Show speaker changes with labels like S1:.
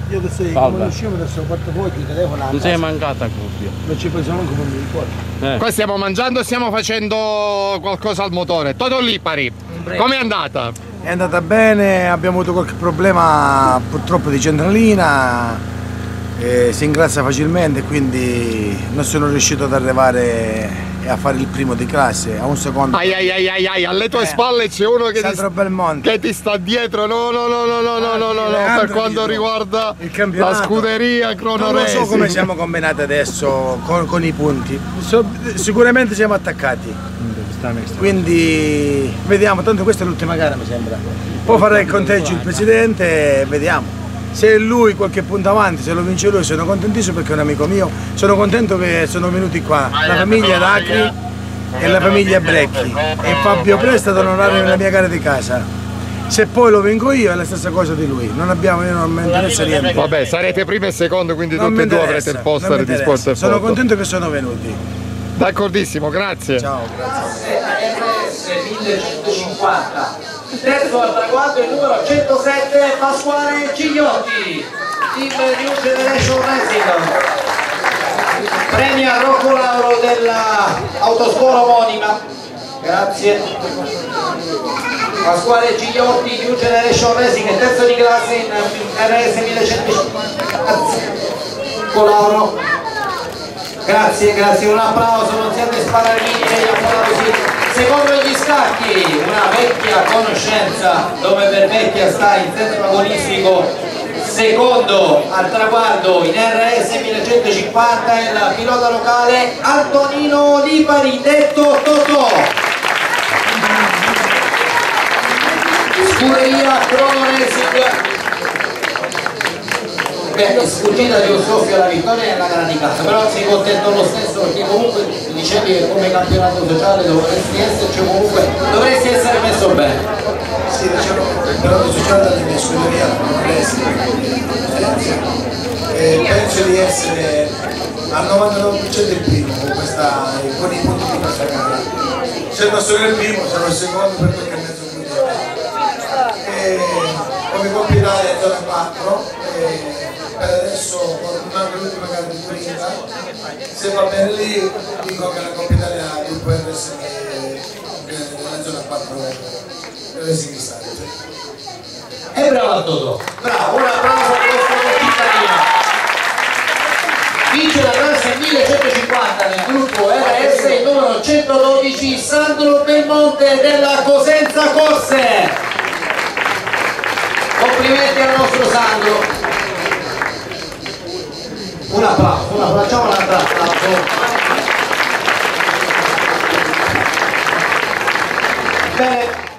S1: Io adesso come usciamo adesso portafoglio, il telefono.
S2: Non sei mancata cuffia.
S1: Non ci pensiamo anche per mi ricordo.
S3: Qua stiamo mangiando e stiamo facendo qualcosa al motore. Toto Lipari, com'è andata?
S1: È andata bene, abbiamo avuto qualche problema purtroppo di centralina. Si ingrazia facilmente, quindi non sono riuscito ad arrivare a fare il primo di classe a un secondo.
S3: Ai, alle tue spalle c'è uno che ti sta dietro. No, per quanto riguarda
S1: il campionato,
S3: la scuderia Crono Racing.
S1: Non so come siamo combinati adesso con i punti. Sicuramente siamo attaccati. Quindi vediamo, tanto questa è l'ultima gara mi sembra. Poi farà il conteggio il presidente e vediamo. Se lui qualche punto avanti, se lo vince lui, sono contentissimo perché è un amico mio. Sono contento che sono venuti qua la famiglia D'Acri e la famiglia Brecchi e Fabio Presta ad onorare la mia gara di casa. Se poi lo vinco io è la stessa cosa di lui, io non mi interessa niente.
S3: Vabbè, sarete primo e secondo, quindi tutti e due avrete il poster di Sport e Foto.
S1: Sono contento che sono venuti.
S3: D'accordissimo, grazie.
S1: Ciao, grazie.
S4: RS 1150. Terzo al traguardo il numero 107 Pasquale Gigliotti, Team New Generation Racing. Premio a Rocco Lauro dell'autoscuola omonima. Grazie. Pasquale Gigliotti, New Generation Racing, terzo di classe in RS 1150. Grazie. Lauro. Grazie, un applauso, non siate sparavini, così. Secondo gli scacchi, una vecchia conoscenza, dove per vecchia sta in senso agonistico, secondo al traguardo in RS 1150 il pilota locale Antonino Lipari, detto Totò. Scuderia Crono Racing. È sfuggita di un soffio alla vittoria nella gara di casa, però si contento lo stesso perché comunque dicevi che come campionato sociale dovresti esserci, comunque dovresti essere messo bene.
S1: Sì, diciamo che il campionato sociale della mia scuderia e penso di essere al 99% il primo con i punti di questa gara. Se non sono il primo, sarò il secondo per qualche mezzo punto. Come Coppa Italia è zona 4. Per adesso manca l'ultima gara di Turinga, se va bene lì dico che la Coppa Italia può essere nella zona 4 Racing Star.
S4: E bravo a Totò, bravo, un applauso a questo cittadino. Vince la classe 1150 nel gruppo RS il numero 112 Sandro Belmonte della Cosenza Corse. Complimenti al nostro Sandro. Un applauso, facciamo un altro applauso. Bene.